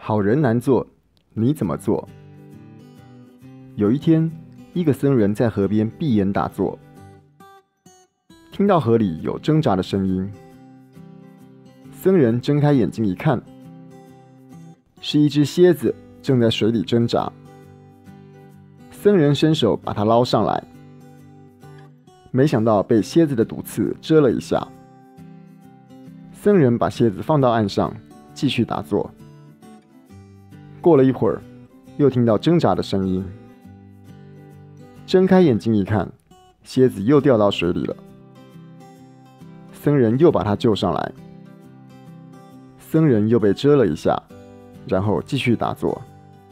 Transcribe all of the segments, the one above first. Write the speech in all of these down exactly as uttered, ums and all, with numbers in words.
好人难做，你怎么做？有一天，一个僧人在河边闭眼打坐，听到河里有挣扎的声音。僧人睁开眼睛一看，是一只蝎子正在水里挣扎。僧人伸手把它捞上来，没想到被蝎子的毒刺蛰了一下。僧人把蝎子放到岸上，继续打坐。过了一会儿，又听到挣扎的声音。睁开眼睛一看，蝎子又掉到水里了。僧人又把它救上来。僧人又被蛰了一下，然后继续打坐。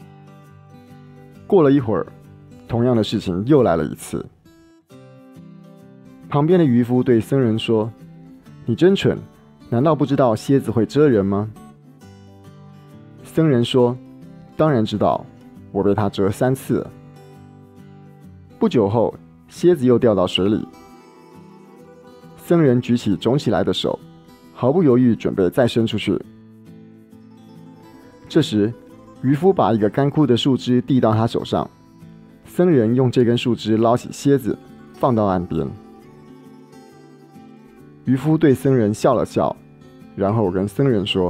过了一会儿，同样的事情又来了一次。旁边的渔夫对僧人说：“你真蠢，难道不知道蝎子会蛰人吗？”僧人说：“当然知道，我被它蛰三次了。”不久后，蝎子又掉到水里。僧人举起肿起来的手，毫不犹豫准备再伸出去。这时，渔夫把一个干枯的树枝递到他手上，僧人用这根树枝捞起蝎子，放到岸边。渔夫对僧人笑了笑，然后跟僧人说：“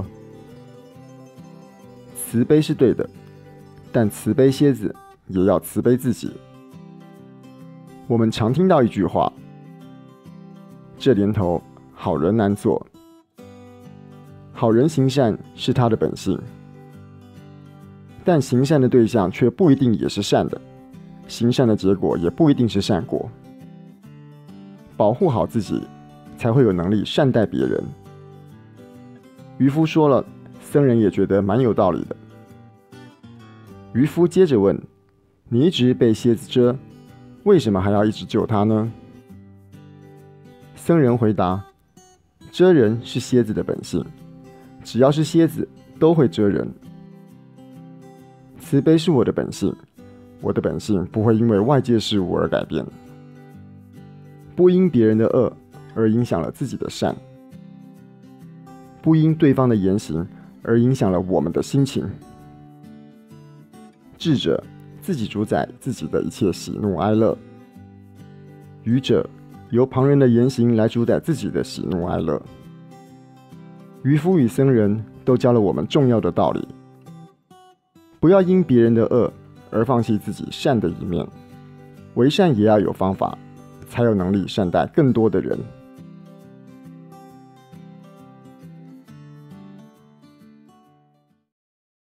慈悲是对的，但慈悲蝎子也要慈悲自己。”我们常听到一句话：“这年头好人难做。”好人行善是他的本性，但行善的对象却不一定也是善的，行善的结果也不一定是善果。保护好自己，才会有能力善待别人。渔夫说了，僧人也觉得蛮有道理的。渔夫接着问：“你一直被蝎子蛰，为什么还要一直救它呢？”僧人回答：“蛰人是蝎子的本性，只要是蝎子都会蛰人。慈悲是我的本性，我的本性不会因为外界事物而改变，不因别人的恶而影响了自己的善，不因对方的言行而影响了我们的心情。智者自己主宰自己的一切喜怒哀乐，愚者由旁人的言行来主宰自己的喜怒哀乐。”渔夫与僧人都教了我们重要的道理：不要因别人的恶而放弃自己善的一面，为善也要有方法，才有能力善待更多的人。